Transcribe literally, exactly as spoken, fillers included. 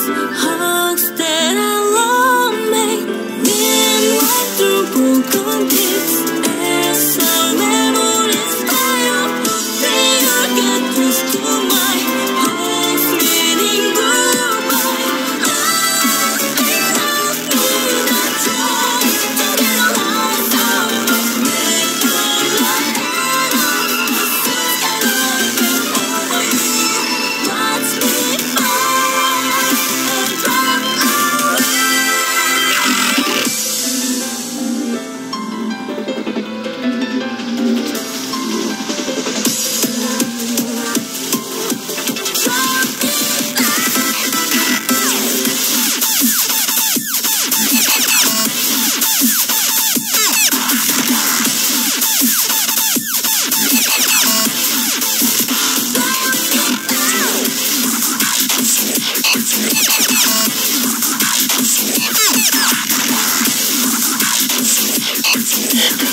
hugs that our love made. Meanwhile, through broken pits, as some memories fire, they all get close to my heart's meaning goodbye. Nothing else means I try to get a life out of me. Watch me fall and drop away. Yeah.